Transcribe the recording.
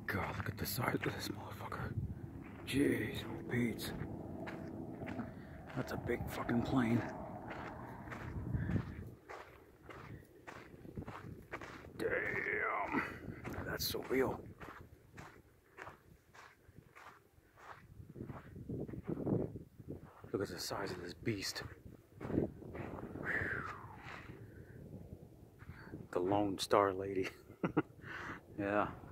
God, look at the size of this motherfucker. Jeez, Pete. That's a big fucking plane. Damn. That's surreal. Look at the size of this beast. The Lone Star Lady. Yeah.